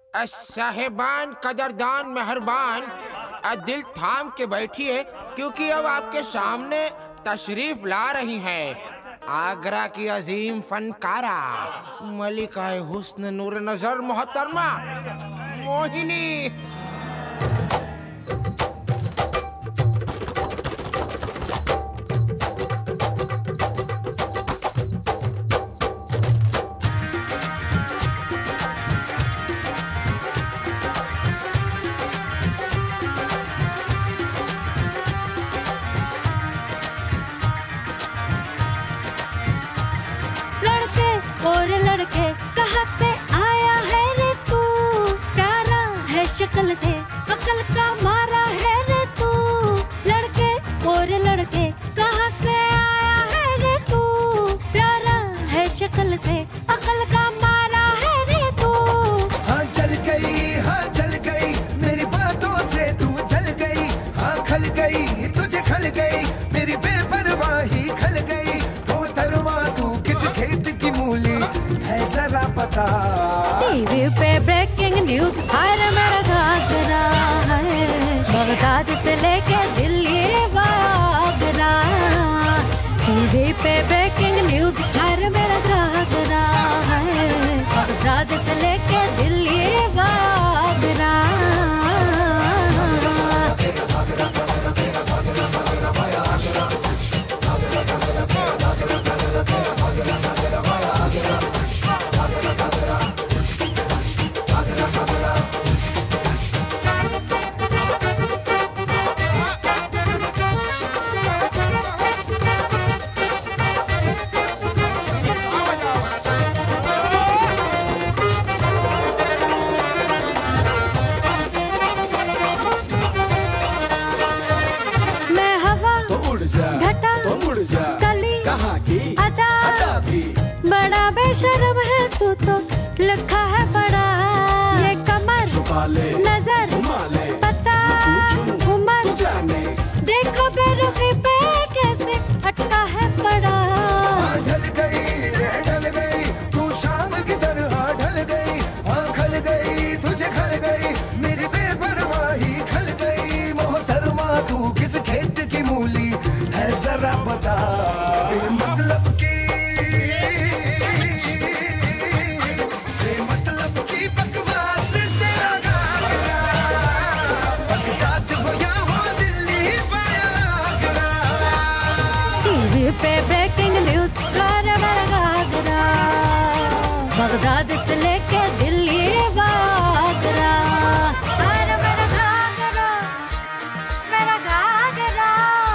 साहेबान, कदरदान, मेहरबान, दिल थाम के बैठिए क्योंकि अब आपके सामने तशरीफ ला रही हैं आगरा की अजीम फनकारा मलिका हुस्न नूर नजर मोहतरमा मोहिनी। और लड़के कहाँ से आया है रे तू, प्यारा है शक्ल से अकल का मारा है रे तू। लड़के और लड़के कहाँ से आया है रे तू, प्यारा है शक्ल से अकल का मारा है रे तू। हाँ चल गई मेरी बातों से तू चल गई। हाँ खल गई तुझे खल गई मेरी बेपरवाही खल गई। मोहतरमा तू किस खेत की मूली है जरा पता। टीवी पे ब्रेकिंग न्यूज हर मेरा घाघरा है, बगदाद से लेके दिल्ली आगरा। टीवी पे ब्रेकिंग न्यूज हर मेरा घाघरा है, बगदाद से लेके दिल्ली आगरा। घटा तो मुड़ जा कली कहाँ की अदा भी बड़ा बेशर्म है तू तो लिखा है बड़ा। ये कमर छुपा ले नजर घुमा ले पता उमर जाने देखो बेरुखी पे कैसे अटका है पड़ा। ढल गई तू शाम की तरह ढल गई। हाँ खल गई तुझे खल गई मेरी बेपरवाही खल गई। मोहतरमा तू किस खेत की मूली है जरा पता। बेमतलब की बकवास तेरा गाना, बगदाद हो या हो दिल्ली पाया आगरा। टीवी पे ब्रेकिंग न्यूज हर मेरा घाघरा, बगदाद से लेके दिल्ली आगरा। हर मेरा घाघरा, मेरा घाघरा,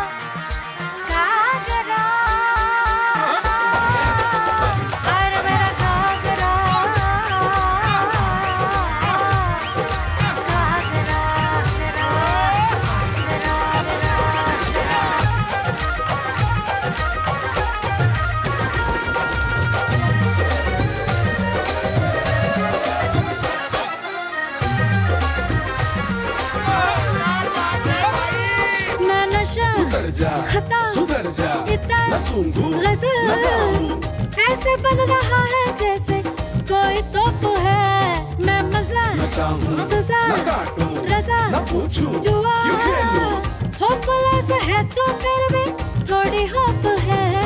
घाघरा। हर मेरा घाघरा, मैं नशा उतर जा खता सुधर जा इतना न सूंघूं न गाऊं। ऐसे बन रहा है जैसे कोई तो है। मैं मजा न चाहूं सजा न काटूं रजा न पूछूं जुआ क्यों खेलूं। होपलेस है तो फिर भी थोड़ी होप है।